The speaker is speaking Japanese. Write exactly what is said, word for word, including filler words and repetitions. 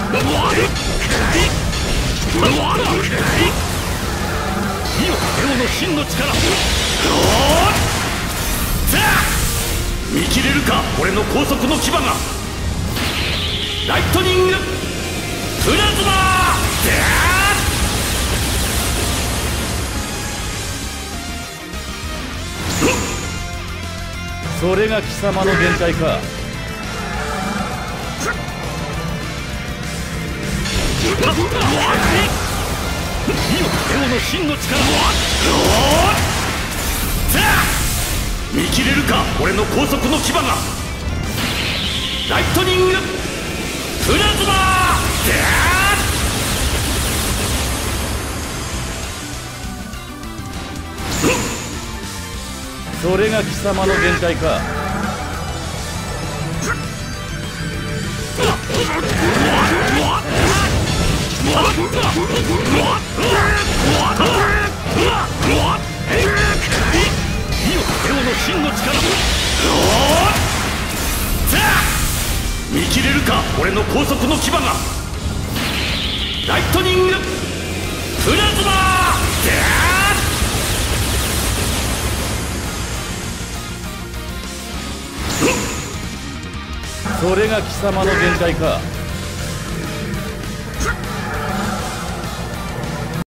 の真の力。見切れるか俺の高速の牙が。ライトニングプラズマ。 それが貴様の限界か。 エオの真の力。見切れるか俺の高速の牙が。ライトニングプラズマ。 それが貴様の限界か。 エオの真の力。見切れるか俺の高速の牙が。ライトニングプラズマ。 それが貴様の限界か。